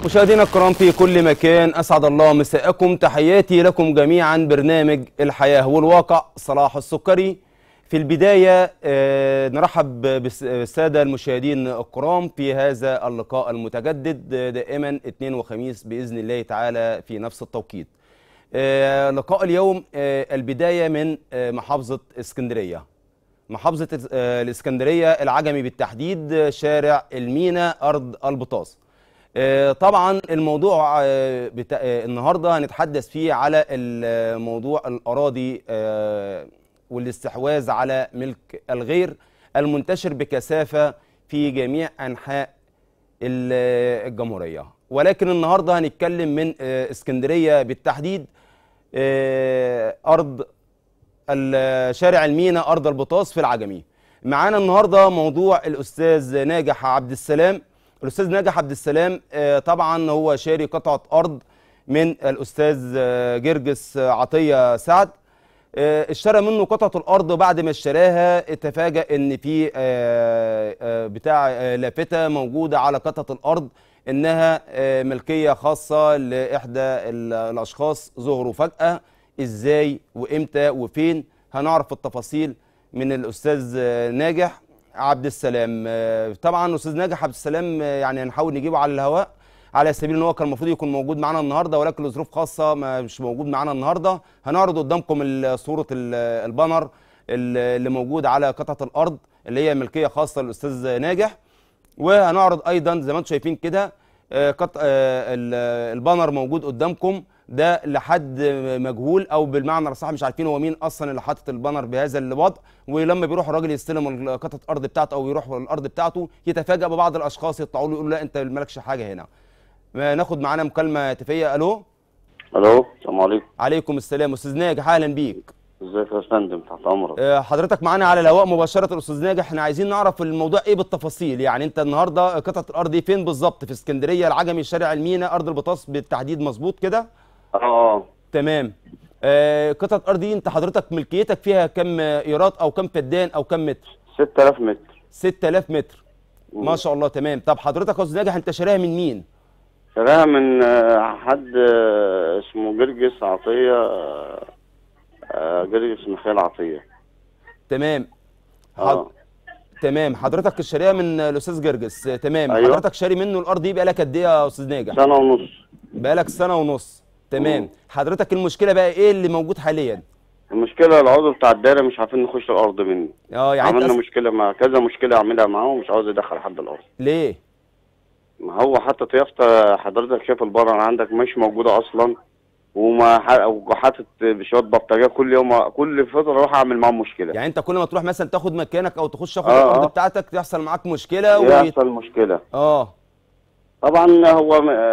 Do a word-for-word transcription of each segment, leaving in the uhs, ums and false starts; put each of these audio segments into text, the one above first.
مشاهدينا الكرام في كل مكان، أسعد الله مساءكم. تحياتي لكم جميعا. برنامج الحياة والواقع، صلاح السكري. في البداية آه نرحب بالسادة المشاهدين الكرام في هذا اللقاء المتجدد دائما اثنين وخميس بإذن الله تعالى في نفس التوقيت. آه لقاء اليوم آه البداية من آه محافظة اسكندرية. محافظة آه الاسكندرية العجمي بالتحديد، شارع المينا أرض البطاس. طبعا الموضوع بتا... النهارده هنتحدث فيه على الموضوع الأراضي والاستحواذ على ملك الغير المنتشر بكثافة في جميع أنحاء الجمهورية، ولكن النهارده هنتكلم من اسكندرية بالتحديد، أرض شارع المينا أرض البطاس في العجمي. معانا النهارده موضوع الأستاذ ناجح عبد السلام. الأستاذ ناجح عبد السلام طبعا هو شاري قطعة أرض من الأستاذ جرجس عطية سعد. اشترى منه قطعة الأرض، بعد ما اشتراها اتفاجأ إن في بتاع لافتة موجودة على قطعة الأرض إنها ملكية خاصة لإحدى الأشخاص ظهروا فجأة. إزاي وإمتى وفين؟ هنعرف التفاصيل من الأستاذ ناجح عبد السلام. طبعا استاذ ناجح عبد السلام يعني هنحاول نجيبه على الهواء على سبيل ان هو كان المفروض يكون موجود معانا النهارده، ولكن لظروف خاصه ما مش موجود معانا النهارده. هنعرض قدامكم صوره البانر اللي موجود على قطعه الارض اللي هي ملكيه خاصه للاستاذ ناجح، وهنعرض ايضا زي ما انتم شايفين كده البانر موجود قدامكم ده لحد مجهول، او بالمعنى الصح مش عارفين هو مين اصلا اللي حاطط البانر بهذا الوضع. ولما بيروح الراجل يستلم قطعه الارض بتاعته او يروح الارض بتاعته يتفاجئ ببعض الاشخاص يطلعوا له يقولوا لا انت مالكش حاجه هنا. ناخد معانا مكالمه هاتفيه. الو الو، السلام عليكم. عليكم السلام. استاذ ناجح اهلا بيك. ازيك يا فندم؟ تحت امرك. أه حضرتك معانا على الهواء مباشره. استاذ ناجح احنا عايزين نعرف الموضوع ايه بالتفاصيل. يعني انت النهارده قطعه الارض دي فين بالظبط؟ في اسكندريه العجمي شارع المينا ارض البطاس بالتحديد، مظبوط كده؟ اه تمام. آه قطعه الارض دي انت حضرتك ملكيتك فيها كم ايراد او كم فدان او كم متر؟ ستة آلاف متر. ستة آلاف متر. مم. ما شاء الله. تمام. طب حضرتك يا استاذ ناجح انت شاريها من مين؟ شاريها من حد اسمه جرجس عطيه، جرجس مخيل عطيه. تمام. حض... اه تمام. حضرتك شاريها من الاستاذ جرجس. تمام. أيوة. حضرتك شاري منه الارض دي بقالك قد ايه يا استاذ ناجح؟ سنه ونص. بقالك سنه ونص. تمام. مم. حضرتك المشكله بقى ايه اللي موجود حاليا؟ المشكله العضو بتاع الدايره مش عارفين نخش الارض مني. اه يعني عملنا أس... مشكله مع كذا مشكله اعملها معاه ومش عاوز يدخل حد الارض. ليه؟ ما هو حاطط يافطه، حضرتك شايف البره عندك مش موجوده اصلا، وما حاطط بشويه بطاريه. كل يوم كل فتره اروح اعمل معاهم مشكله. يعني انت كل ما تروح مثلا تاخد مكانك او تخش تاخد آه الارض آه. بتاعتك تحصل معاك مشكله ويحصل مشكله. اه طبعا هو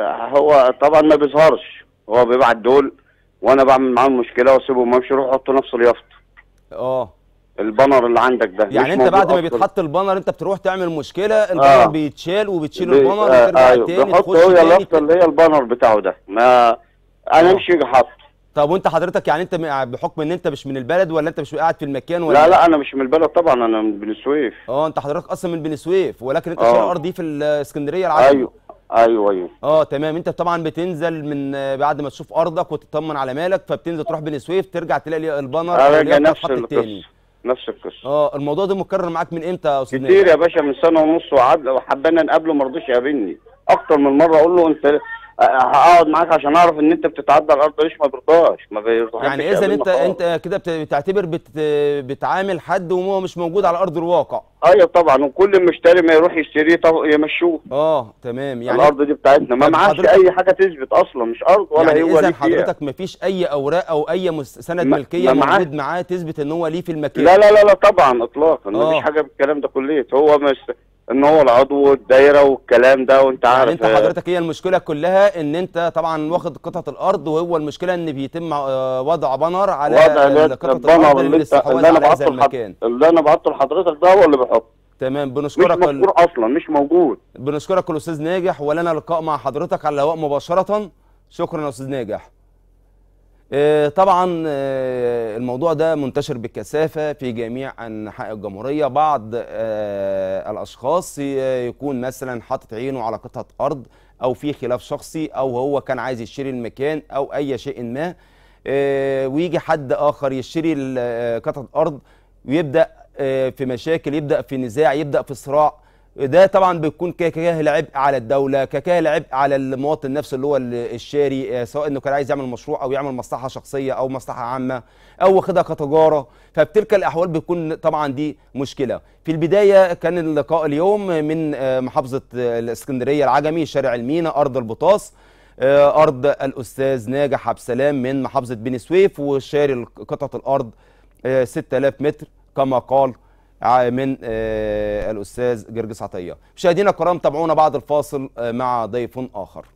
هو طبعا ما بيظهرش، هو بيبعت دول وانا بعمل معاهم مشكله واسيبهم امشي، يروحوا يحطوا نفس اليافطه. اه البانر اللي عندك ده يعني انت بعد ما بيتحط البانر انت بتروح تعمل مشكله، البانر آه. بيتشال وبتشيل بي... البانر آه وترجع أيوه. تاني تخش تخش هي تاني اليافطه اللي هي البانر بتاعه ده، ما انا امشي احط. طب وانت حضرتك يعني انت بحكم ان انت مش من البلد ولا انت مش قاعد في المكان ولا؟ لا لا انا مش من البلد طبعا، انا من بني سويف. اه انت حضرتك اصلا من بني سويف، ولكن انت آه. شاري الارض دي في الاسكندريه العجمي. ايوه ايوه ايوه اه تمام. انت طبعا بتنزل من بعد ما تشوف ارضك وتطمن على مالك، فبتنزل تروح بني سويف ترجع تلاقي البانر راجع نفس القصه نفس القصه. اه الموضوع ده مكرر معاك من امتى يا استاذ كتير يا باشا، من سنه ونص، وعد وحبينا نقابله ما رضيش يقابلني اكتر من مره. اقول له انت هقعد معاك عشان اعرف ان انت بتتعدى الارض، ليش ما بيرضاش؟ ما بيرضاش. يعني اذا انت خالص. انت كده بتعتبر بت... بتعامل حد وهو مش موجود على ارض الواقع. ايوه طبعا، وكل مشتري ما يروح يشتريه يمشوه. اه تمام. يعني الارض دي بتاعتنا، ما معاش اي حاجه تثبت اصلا، مش ارض ولا يعني هو اذا ليه حضرتك ما فيش اي اوراق او اي سند ملكيه موجود معاه تثبت ان هو ليه في المكان؟ لا لا لا لا طبعا اطلاقا، ما فيش حاجه بالكلام ده كليه. هو مش ان هو العضو والدايره والكلام ده، وانت عارف. يعني انت حضرتك هي المشكله كلها ان انت طبعا واخد قطعه الارض، وهو المشكله ان بيتم وضع بانر على قطعه الارض للاستحواذ على هذا المكان. اللي انا بعته لحضرتك ده هو اللي بيحط. تمام. بنشكرك. مش مذكور اصلا، مش موجود. بنشكرك الاستاذ ناجح، ولنا لقاء مع حضرتك على الهواء مباشره. شكرا يا استاذ ناجح. طبعا الموضوع ده منتشر بكثافة في جميع أنحاء الجمهورية. بعض الأشخاص يكون مثلا حاطط عينه على قطعة أرض او في خلاف شخصي او هو كان عايز يشتري المكان او اي شيء ما، آه، ويجي حد اخر يشتري ال- آه، قطعه ارض ويبدا آه، في مشاكل، يبدا في نزاع، يبدا في صراع. ده طبعا بيكون ككاهل عبء على الدوله، ككاهل عبء على المواطن نفسه اللي هو ال- الشاري، آه، سواء انه كان عايز يعمل مشروع او يعمل مصلحه شخصيه او مصلحه عامه او واخدها كتجاره. فبتلك الاحوال بيكون طبعا دي مشكله. في البدايه كان اللقاء اليوم من آه، محافظه آه، الاسكندريه العجمي، شارع المينا، ارض البطاس، آه، ارض الاستاذ ناجح عبد السلام من محافظه بني سويف، وشاري قطعه الارض آه، ستة آلاف متر كما قال ع- من آه، الاستاذ جرجس عطيه. مشاهدينا الكرام، تابعونا بعد الفاصل آه، مع ضيف اخر.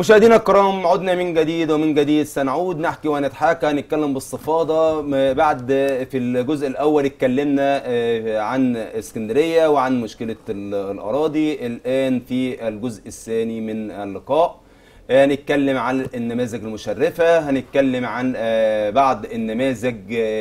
مشاهدينا الكرام، عدنا من جديد ومن جديد سنعود نحكي ونتحاكى، نتكلم باستفاضة. بعد في الجزء الأول اتكلمنا عن اسكندرية وعن مشكلة الأراضي. الآن في الجزء الثاني من اللقاء هنتكلم عن النماذج المشرفة، هنتكلم عن بعض النماذج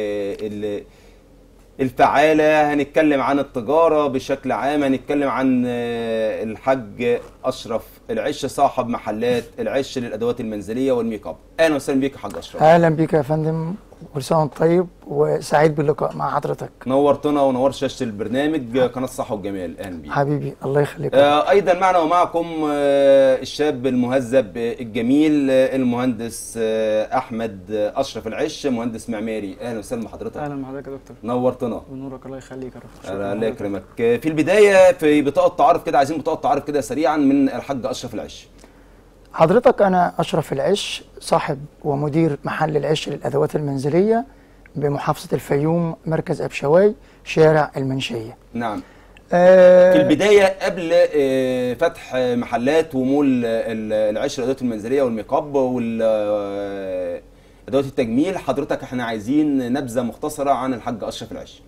الفعالة، هنتكلم عن التجارة بشكل عام، هنتكلم عن الحاج أشرف العش صاحب محلات العش للأدوات المنزلية والميك اب. أهلا وسهلا بيك يا حاج أشرف. أهلا بيك يا فندم، كل سنة وأنت طيب وسعيد باللقاء مع حضرتك. نورتنا ونورت شاشة البرنامج قناة الصحة والجمال. أهلا بيك حبيبي، الله يخليك. آه أيضا معنا ومعكم آه الشاب المهذب الجميل آه المهندس آه أحمد أشرف العش، مهندس معماري. أهلا وسهلا بحضرتك. أهلا بحضرتك يا دكتور. نورتنا ونورك، الله يخليك يا رب. الله يكرمك. في البداية في بطاقة تعارف كده، عايزين بطاقة تعارف كده سريعا من الحاج أشرف العش. حضرتك أنا أشرف العش، صاحب ومدير محل العش للأدوات المنزلية بمحافظة الفيوم، مركز أبشواي، شارع المنشية. نعم. آه في البداية قبل آه فتح محلات ومول العش للأدوات المنزلية والميك اب والأدوات التجميل، حضرتك احنا عايزين نبذة مختصرة عن الحاج أشرف العش.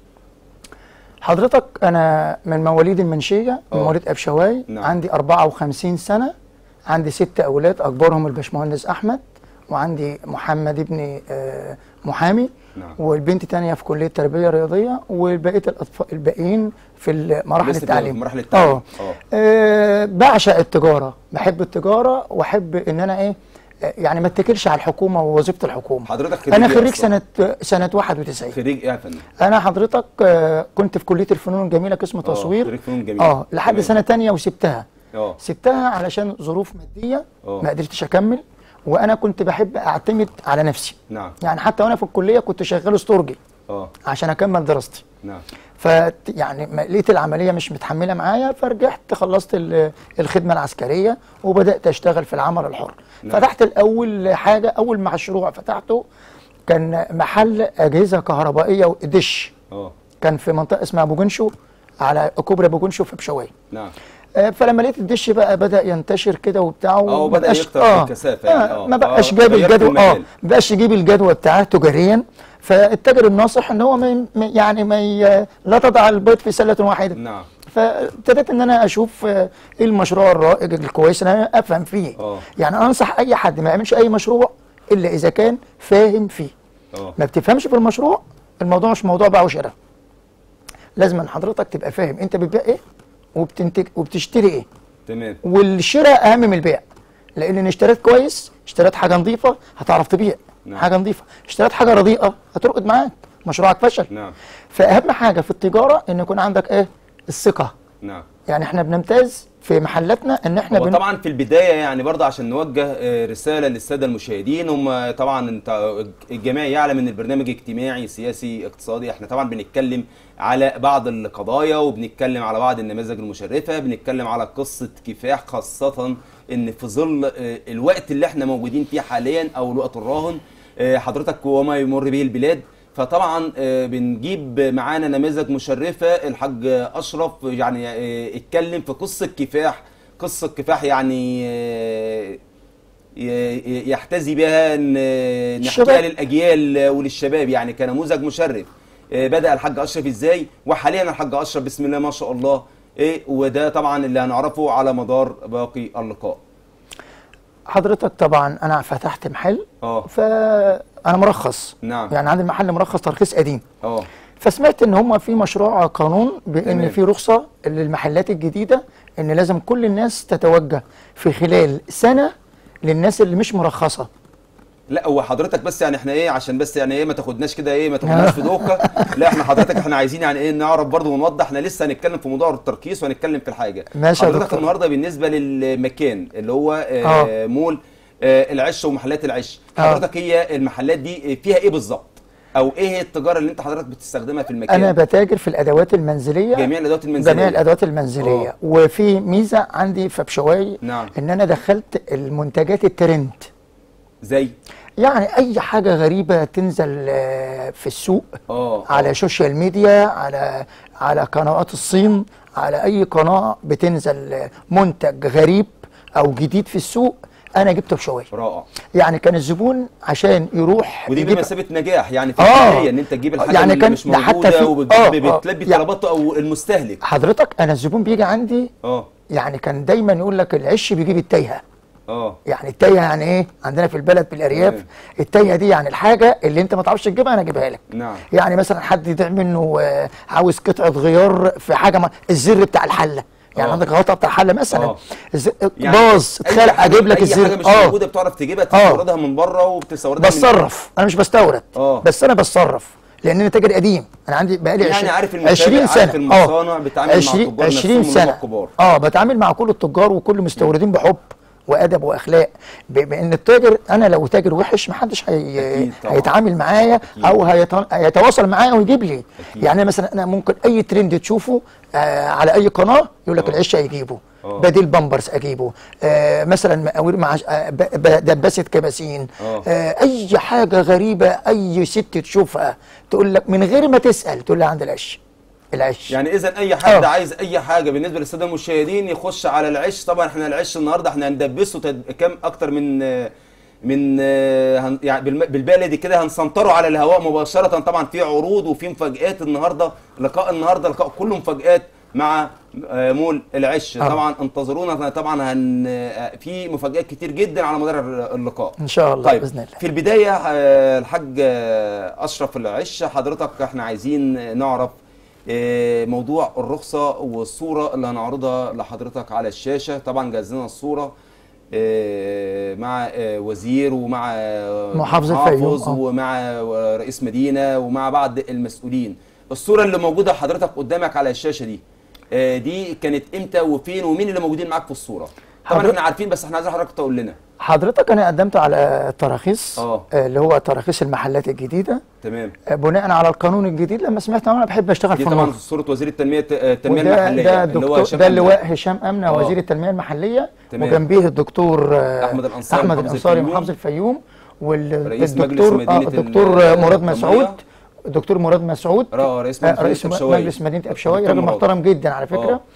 حضرتك أنا من مواليد المنشية، من مواليد أبشواي. نعم. عندي أربعة وخمسين سنة، عندي ست أولاد أكبرهم الباشمهندس أحمد، وعندي محمد ابني آه محامي. نعم. والبنت تانية في كلية تربية رياضية، وبقية الأطفال الباقيين في مراحل التعليم. مراحل التعليم. اه آه، بعشق التجارة، بحب التجارة وأحب إن أنا إيه يعني ما اتكلش على الحكومة ووظيفة الحكومة. حضرتك خريج أنا إيه خريج أصلاً؟ سنة سنة واحد وتسعين. خريج إيه يا فندم؟ أنا حضرتك آه كنت في كلية الفنون الجميلة قسم تصوير. خريج فنون جميلة. اه لحد تمام. سنة تانية وسبتها. اه سبتها علشان ظروف مادية. أوه. ما قدرتش أكمل، وأنا كنت بحب أعتمد على نفسي. نعم. يعني حتى وأنا في الكلية كنت شغال استورجي اه عشان أكمل دراستي. نعم. ف يعني ما- لقيت العمليه مش متحمله معايا، فرجعت خلصت ال- الخدمه العسكريه وبدات اشتغل في العمل الحر. نعم. فتحت الاول حاجه، اول مشروع فتحته كان محل اجهزه كهربائيه ودش. اه كان في منطقه اسمها ابو جنشو، على كوبري ابو جنشو في بشويه. نعم. آه، فلما لقيت الدش بقى بدا ينتشر كده وبتاع، اه وما وبدأ بقاش- يكتر في الكثافة يعني. آه اه ما بقاش آه، جاب غيرت الجدوى اه المجال. ما بقاش يجيب الجدوى بتاعه تجاريا. فالتاجر الناصح ان هو ما ي- ما- يعني ما ي- لا تضع البيض في سله واحده. نعم. فابتديت ان انا اشوف آه، ايه المشروع الرائج الكويس ان انا افهم فيه. اه يعني انصح اي حد ما يعملش اي مشروع الا اذا كان فاهم فيه. اه ما بتفهمش في المشروع، الموضوع مش موضوع بيع وشراء. لازم أن حضرتك تبقى فاهم انت بتبيع ايه وبتنتج وبتشتري ايه. تمام. والشراء اهم من البيع، لان ان اشتريت كويس، اشتريت حاجه نظيفه هتعرف تبيع. نعم. حاجه نظيفه، اشتريت حاجه رديئه هترقد معاك، مشروعك فشل. نعم. فاهم حاجه في التجاره ان يكون عندك ايه؟ الثقه. نعم. يعني احنا بنمتاز في محلاتنا ان احنا هو بن... طبعا في البدايه يعني برضه عشان نوجه آه، رساله للساده المشاهدين. هم طبعا انت الجميع يعلم ان البرنامج اجتماعي سياسي اقتصادي، احنا طبعا بنتكلم على بعض القضايا وبنتكلم على بعض النماذج المشرفه، بنتكلم على قصه كفاح، خاصه ان في ظل آه، الوقت اللي احنا موجودين فيه حاليا او الوقت الراهن آه، حضرتك وما يمر به البلاد. فطبعا آه، بنجيب معانا نماذج مشرفه. الحاج اشرف يعني آه، اتكلم في قصه كفاح، قصه كفاح يعني آه، ي- يحتذي بها ان آه، نحكيها الشباب. للاجيال وللشباب، يعني كنموذج مشرف. آه، بدا الحاج اشرف ازاي، وحاليا الحاج اشرف بسم الله ما شاء الله ايه. وده طبعا اللي هنعرفه على مدار باقي اللقاء. حضرتك طبعا انا فتحت محل، اه فانا مرخص. نعم. يعني عندي المحل مرخص ترخيص قديم. اه فسمعت ان هم في مشروع قانون بان تمام. في رخصه للمحلات الجديده، ان لازم كل الناس تتوجه في خلال سنه للناس اللي مش مرخصه. لا هو حضرتك بس يعني احنا ايه، عشان بس يعني ايه ما تاخدناش كده ايه، ما تاخدناش في دوكه. لا احنا حضرتك احنا عايزين يعني ايه نعرف برضه ونوضح. احنا لسه هنتكلم في موضوع الترخيص وهنتكلم في الحاجه. ماشي يا حضرتك دكتور. النهارده بالنسبه للمكان اللي هو آه آه. مول آه العش ومحلات العش، آه. حضرتك هي المحلات دي فيها ايه بالظبط؟ او ايه هي التجاره اللي انت حضرتك بتستخدمها في المكان؟ انا بتاجر في الادوات المنزليه، جميع الادوات المنزليه. جميع الادوات المنزليه. آه. وفي ميزه عندي في بشواي، نعم. ان انا دخلت المنتجات الترند. زي يعني اي حاجه غريبه تنزل آه، في السوق، اه على السوشيال ميديا، على على قنوات الصين، على اي قناه بتنزل آه، منتج غريب او جديد في السوق، انا جبته بشويه. رائع. يعني كان الزبون عشان يروح ودي يجيب بمثابه نجاح يعني في آه. البدايه ان انت تجيب الحاجه يعني اللي كان مش ده حتى موجوده في- وبتلبي آه، آه. طلباته او المستهلك. حضرتك انا الزبون بيجي عندي اه يعني كان دايما يقول لك العش بيجيب التايهه. اه يعني التايهه يعني ايه؟ عندنا في البلد في الارياف تمام. التايهه دي يعني الحاجه اللي انت ما تعرفش تجيبها انا اجيبها لك. نعم. يعني مثلا حد يضيع منه آه، عاوز قطعه غيار في حاجه ما الزر بتاع الحله، يعني آه. عندك غطا بتاع حله مثلا آه. الز- يعني باظ أي اتخلق حاجة- اجيب لك اي الزر. حاجه مش اه موجوده بتعرف تجيبها آه. تستوردها من بره وبتستوردها من بتصرف، انا مش بستورد آه. بس انا بتصرف لان انا تاجر قديم، انا عندي بقالي يعني عشرين عارف المشاريع، عشرين عارف سنه المصانع، بتتعامل مع عشرين التجار نفسهم عشرين اللي هم سنه الكبار. اه بتعامل مع كل التجار وكل مستوردين بحب وادب واخلاق، بان التاجر انا لو تاجر وحش محدش هي... أكيد طبعاً. هيتعامل معايا أكيد. او هيت... هيتواصل معايا ويجيب لي. أكيد. يعني مثلا انا ممكن اي ترند تشوفه آه على اي قناه يقول لك آه. العش هيجيبه، آه. بديل بامبرز اجيبه، آه مثلا مقاوير مع آه ب- ب- دباسه كباسين، آه. آه اي حاجه غريبه اي ست تشوفها تقول لك من غير ما تسال تقول لها عند العش العش. يعني اذا اي حد آه. عايز اي حاجه بالنسبه للساده المشاهدين يخش على العش. طبعا احنا العش النهارده احنا هندبسه تد... كام اكتر من من هن... يعني بالم- بالبلدي كده هنسنطره على الهواء مباشره. طبعا في عروض وفي مفاجآت النهارده، لقاء النهارده لقاء كله مفاجآت مع آه، مول العش. آه. طبعا انتظرونا، طبعا هن... آه، في مفاجآت كتير جدا على مدار اللقاء ان شاء الله طيب باذن الله. في البدايه آه، الحاج آه، اشرف العش، حضرتك احنا عايزين نعرف آه، موضوع الرخصه والصوره اللي هنعرضها لحضرتك على الشاشه. طبعا جهزنا الصوره آه، مع آه، وزير ومع آه، محافظ محافظ الفيوم، آه. ومع آه، رئيس مدينه ومع بعض المسؤولين. الصوره اللي موجوده حضرتك قدامك على الشاشه دي آه، دي كانت امتى وفين ومين اللي موجودين معاك في الصوره؟ طبعا حضرتك- احنا عارفين بس احنا عايزين حضرتك تقول لنا. حضرتك انا قدمت على تراخيص آه. آه، اللي هو تراخيص المحلات الجديده تمام. آه، بناء على القانون الجديد. لما سمعت انا بحب اشتغل دي في طبعا النور. صورة وزير التنمية التنمية وده المحلية ده اللي هو الدكتور هشام ده أمنة. اللواء هشام امنه آه. وزير التنميه المحليه، تمام. وجنبيه الدكتور آه، أحمد الأنصاري احمد محافظ الانصاري الفيوم. محافظ الفيوم، رئيس مجلس والدكتور آه مدينة الدكتور ال- مراد الرمية. مسعود الدكتور مراد مسعود را- رئيس آه، مجلس رئيس مدينة أبشواي. مجلس مدينه ابشواي، دكتور راجل مراد. محترم جدا على فكره. آه.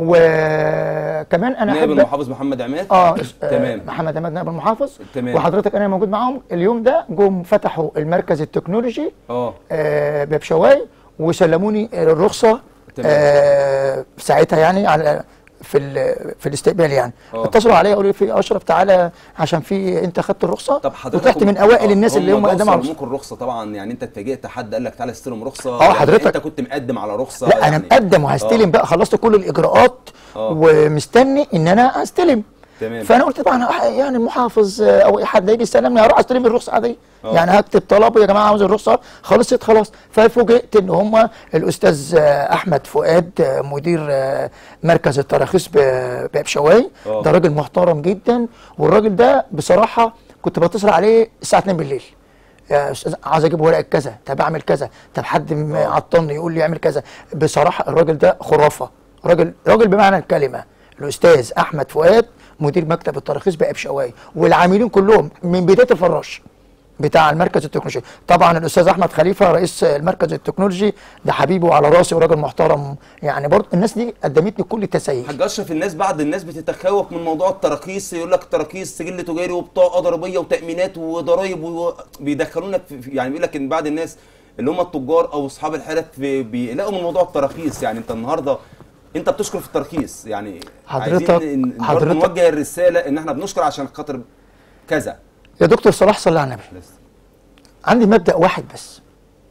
وكمان انا نائب احب المحافظ محمد عماد. اه تمام. محمد عماد نائب المحافظ. تمام. وحضرتك انا موجود معاهم اليوم ده، جم فتحوا المركز التكنولوجي اه آه ببشواي وسلموني الرخصه تمام. آه ساعتها يعني على في ال- في الاستقبال يعني. آه. اتصلوا عليا قالوا لي في اشرف تعالى عشان في انت خدت الرخصه. طب حضرتك وتحت من اوائل الناس اللي هم قدموا على الرخصه. ممكن رخصة طبعا، يعني انت اتفاجئت حد قال لك تعالى استلم رخصة؟ آه، يعني حضرتك- انت كنت مقدم على رخصة؟ لا انا يعني مقدم وهستلم آه. بقى، خلصت كل الاجراءات آه. ومستني ان انا استلم. تمام. فانا قلت طبعا يعني المحافظ آه، او اي حد هيجي يستلمني هروح استلم الرخصه عاديه. آه. يعني هكتب طلب يا جماعه عاوز الرخصه، خلصت خلاص. ففوجئت ان هم الاستاذ آه، احمد فؤاد آه، مدير آه، مركز التراخيص ب- بابشواي. آه. ده راجل محترم جدا، والراجل ده بصراحه كنت بتصل عليه الساعه اتنين بالليل. يا استاذ عايز اجيب ورقه كذا، طب اعمل كذا، طب حد م- آه. عطلني يقول لي اعمل كذا. بصراحه الراجل ده خرافه، راجل راجل بمعنى الكلمه. الاستاذ احمد فؤاد مدير مكتب التراخيص بابشواي، والعاملين كلهم من بدايه الفراش بتاع المركز التكنولوجي. طبعا الاستاذ احمد خليفه رئيس المركز التكنولوجي ده حبيبي وعلى راسي وراجل محترم. يعني برضه الناس دي قدمت لي كل التسهيل. حاج اشرف، الناس بعض الناس بتتخوف من موضوع التراخيص، يقول لك تراخيص سجل تجاري وبطاقه ضريبيه وتامينات وضرايب وبيدخلونا في، يعني بيقول لك ان بعض الناس اللي هم التجار او اصحاب الحرف بي- بيقلقوا من موضوع التراخيص. يعني انت النهارده انت بتشكر في الترخيص، يعني حضرتك- عايزين ن- برضه حضرتك- نوجه الرساله ان احنا بنشكر عشان خاطر كذا. يا دكتور صلاح صلى على النبي. بس. عندي مبدأ واحد بس،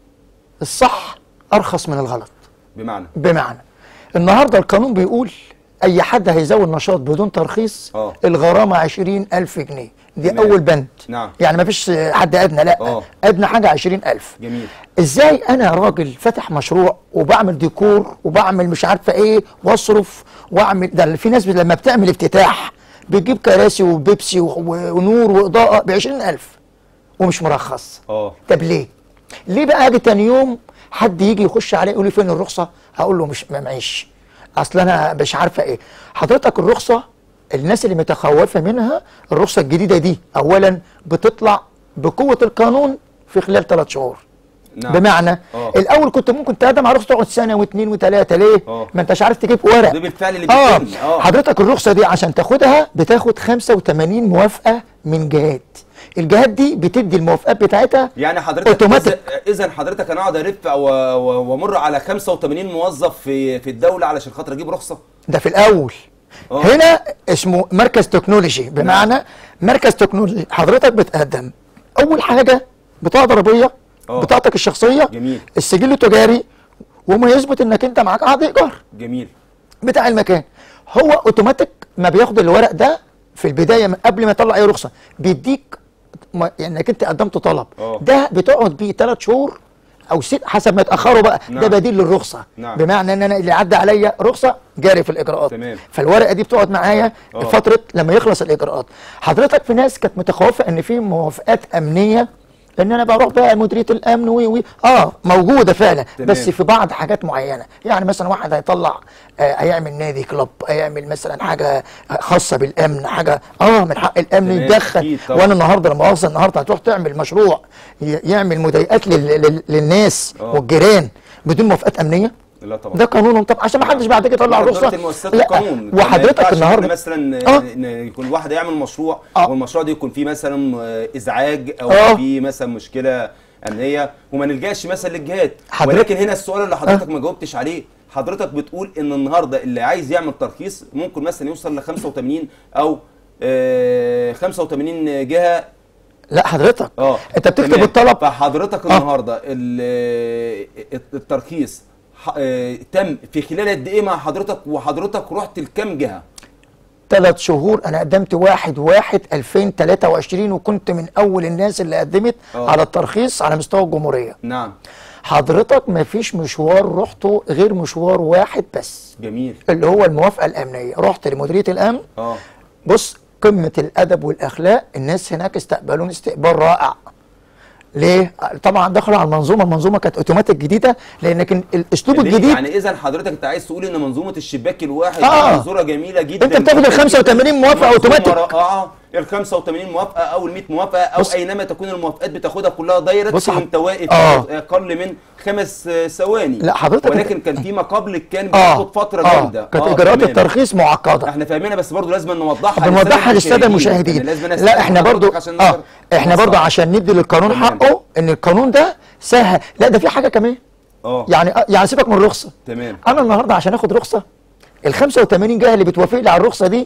الصح أرخص من الغلط. بمعنى بمعنى النهاردة القانون بيقول أي حد هيزود نشاط بدون ترخيص آه. الغرامة عشرين ألف جنيه. دي تمام. أول بند. نعم. يعني ما فيش حد أدنى، لا آه. أدنى حاجة عشرين ألف. جميل. إزاي أنا راجل فاتح مشروع وبعمل ديكور وبعمل مش عارفة إيه وأصرف وأعمل ده؟ في ناس لما بتعمل افتتاح بتجيب كراسي وبيبسي و- ونور وإضاءة بعشرين ألف ومش مرخص. اه طب ليه؟ ليه بقى اجي تاني يوم حد يجي يخش عليا يقول لي فين الرخصه؟ هقول له مش ما معيش، اصل انا مش عارفه ايه. حضرتك الرخصه الناس اللي متخوفه منها، الرخصه الجديده دي اولا بتطلع بقوه القانون في خلال ثلاث شهور. نعم. بمعنى أوه. الاول كنت ممكن تقدم على رخصه تقعد سنه واثنين وثلاثه، ليه؟ أوه. ما انتش عارف تجيب ورق. ده بالفعل اللي اه بيتم. اه حضرتك الرخصه دي عشان تاخدها بتاخد خمسة وثمانين موافقه من جهات، الجهات دي بتدي الموافقات بتاعتها يعني حضرتك أوتوماتيك. اذا حضرتك انا اقعد الف او وامر على خمسة وثمانين موظف في في الدوله علشان خاطر اجيب رخصه؟ ده في الاول. أوه. هنا اسمه مركز تكنولوجي، بمعنى نعم. مركز تكنولوجي حضرتك بتقدم اول حاجه بطاقه ضريبيه، أوه. بطاقتك الشخصيه، جميل. السجل التجاري، وما يثبت انك انت معاك عقد ايجار جميل. بتاع المكان. هو اوتوماتيك ما بياخد الورق ده في البدايه من قبل ما يطلع اي رخصه، بيديك ما يعني انك انت قدمت طلب. أوه. ده بتقعد بيه ثلاث شهور او ست حسب ما يتاخروا بقى. نعم. ده بديل للرخصه. نعم. بمعنى ان انا اللي عدى عليا رخصه جاري في الاجراءات. تمام. فالورقه دي بتقعد معايا أوه. فتره لما يخلص الاجراءات. حضرتك في ناس كانت متخوفه ان في موافقات امنيه، ان انا بروح بقى مديريه الامن وي وي اه موجوده فعلا. تمام. بس في بعض حاجات معينه، يعني مثلا واحد هيطلع آه هيعمل نادي كلوب، هيعمل مثلا حاجه خاصه بالامن، حاجه اه من حق الامن تمام. يتدخل. أكيد طبعا. وانا النهارده لما اوصل النهارده هتروح تعمل مشروع ي- يعمل مضايقات لل- لل- للناس آه. والجيران بدون موافقات امنيه. لا طبعا. ده قانونهم طبعا، عشان ما حدش بعد كده يطلع إدارة رخصه. المؤسسات لا القانون. وحضرتك ما ينفعش النهارده إن مثلا آه. إن يكون واحد يعمل مشروع آه. والمشروع ده يكون فيه مثلا ازعاج او آه. فيه مثلا مشكله امنيه وما نلجاش مثلا للجهات. حضرتك- ولكن هنا السؤال اللي حضرتك ما جاوبتش عليه، حضرتك بتقول ان النهارده اللي عايز يعمل ترخيص ممكن مثلا يوصل ل خمسة وثمانين او آه خمسة وثمانين جهه. لا حضرتك اه انت بتكتب تمام. الطلب. فحضرتك آه. النهارده ال- الترخيص ح- آه، تم في خلال قد ايه مع حضرتك، وحضرتك رحت لكام جهه؟ ثلاث شهور. انا قدمت واحد واحد ألفين وثلاثة وعشرين وكنت من اول الناس اللي قدمت آه. على الترخيص على مستوى الجمهوريه. نعم. حضرتك ما فيش مشوار رحته غير مشوار واحد بس، جميل. اللي هو الموافقه الامنيه. رحت لمديريه الامن. اه بص قمه الادب والاخلاق، الناس هناك استقبلوني استقبال رائع. ليه؟ طبعا دخلوا على المنظومه، المنظومه كانت اوتوماتيك جديده، لان كان الاسلوب يعني الجديد. يعني اذا حضرتك انت عايز تقول ان منظومه الشباك الواحد آه. منظوره جميله جدا. أنت بتاخد ال خمسة وثمانين موافقة منظومة أوتوماتيك. رائعه. ال خمسة وثمانين موافقه او ال مية موافقه او بص. اينما تكون الموافقات بتاخدها كلها دايركت بص حض- وانت واقف آه. اقل من خمس آه، ثواني. لا حضرتك ولكن كان في ما قبل كان اه بياخد فتره اه جامده. كانت آه، اجراءات تمام. الترخيص معقده. احنا فاهمينها بس برضه لازم نوضحها بنوضحها للساده المشاهدين. يعني لازم نسأل لا احنا برضو حضرتك عشان اه نقدر احنا برضو نوصل. عشان ندي للقانون تمام. حقه، ان القانون ده سهل. لا ده في حاجه كمان. اه يعني آه، يعني سيبك من الرخصه. تمام. انا النهارده عشان اخد رخصه، ال خمسة وثمانين جهه اللي بتوافق لي على الرخصه دي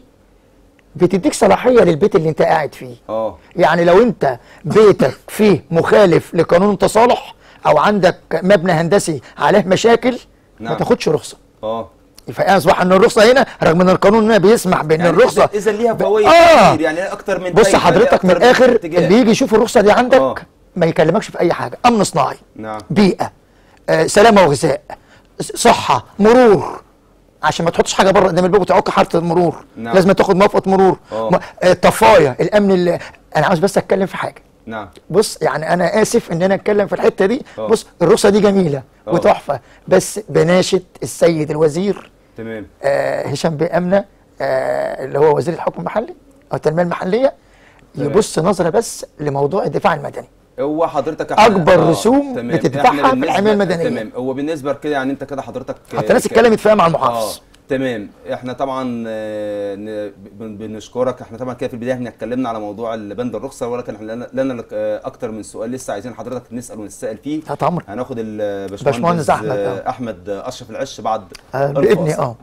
بتديك صلاحيه للبيت اللي انت قاعد فيه. اه يعني لو انت بيتك فيه مخالف لقانون تصالح او عندك مبنى هندسي عليه مشاكل، نعم. ما تاخدش رخصه. اه فاصبح ان الرخصه هنا رغم ان القانون هنا بيسمح بان يعني الرخصه اذا ليها فوائد آه. كتير، يعني اكتر من بص فايدة، حضرتك من أكتر الاخر اتجاه. اللي يجي يشوف الرخصه دي عندك آه. ما يكلمكش في اي حاجه. امن صناعي، نعم. بيئه، آه سلامه وغذاء، صحه، مرور، عشان ما تحطش حاجه بره قدام الباب وتعوق حاره المرور. نعم. لازم تاخد موافقه مرور. آه. م- آه طفايه، الامن اللي انا عاوز بس اتكلم في حاجه. نعم. بص يعني انا اسف ان انا اتكلم في الحته دي. آه. بص الرخصه دي جميله آه. وتحفه، بس بناشد السيد الوزير تمام. آه هشام بيه امنه، آه اللي هو وزير الحكم المحلي او التنميه المحليه، تمام. يبص نظره بس لموضوع الدفاع المدني. هو حضرتك إحنا- أكبر آه، رسوم تمام. بتدفعها إحنا في بالنسبة- الحماية المدنية. تمام. هو بالنسبه لكده يعني انت كده حضرتك حتى الناس ك- اتكلمت فيها مع اه المحافظ. تمام. احنا طبعا آه، ن- بن- بنشكرك. احنا طبعا كده في البدايه احنا اتكلمنا على موضوع بند الرخصه، ولكن احنا لنا- لنا لك آه، اكتر من سؤال لسه عايزين حضرتك نسال ونتساءل فيه. تحت امرك. هناخد الباشمهندس باشمهندس أحمد، آه، آه. احمد اشرف العش بعد آه الفاصل. بابني اه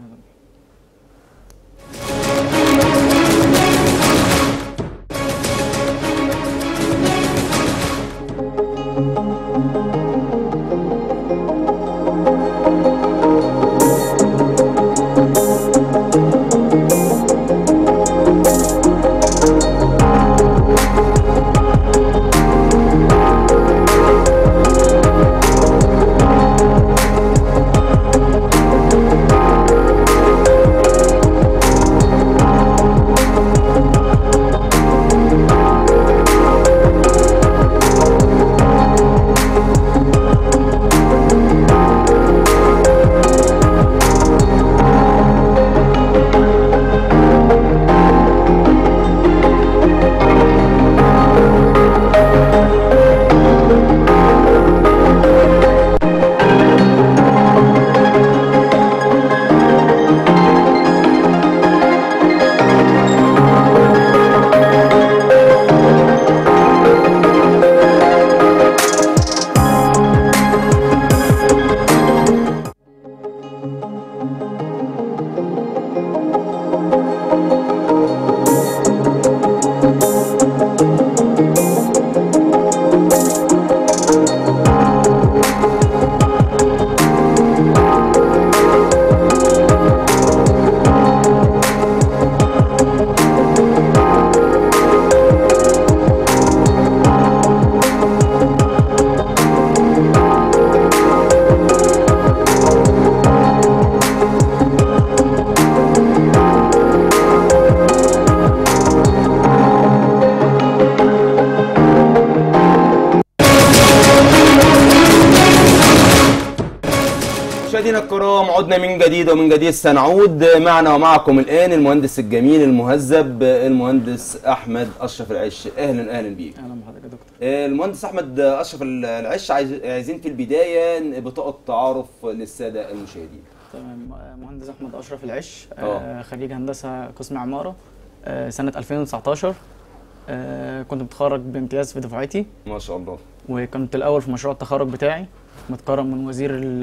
الكرام، عدنا من جديد ومن جديد سنعود. معنا ومعكم الآن المهندس الجميل المهذب المهندس أحمد أشرف العش. أهلا أهلا بيك. اهلا بحضرتك يا دكتور. المهندس أحمد أشرف العش، عايز- عايزين في البداية بطاقة تعارف للسادة المشاهدين. تمام. مهندس احمد اشرف العش، آه. آه خريج هندسه قسم عماره، آه سنه ألفين وتسعتاشر. آه كنت متخرج بامتياز في دفعتي، ما شاء الله. وكنت الاول في مشروع التخرج بتاعي، متكرم من وزير ال